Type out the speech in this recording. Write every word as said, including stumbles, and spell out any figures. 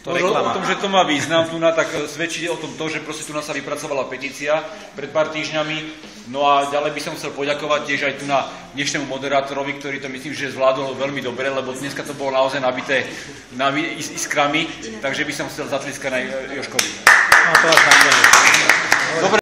to reklama. O tom, že to má význam, tu na, tak svedčí o tom to, že proste tu na sa vypracovala petícia pred pár týždňami. No a ďalej by som chcel poďakovať tiež aj tu na dnešnému moderátorovi, ktorý to myslím, že zvládol veľmi dobre, lebo dneska to bolo naozaj nabité nabi- is- iskrami, takže by som chcel zatlieskať aj Jožkovi. No, to vás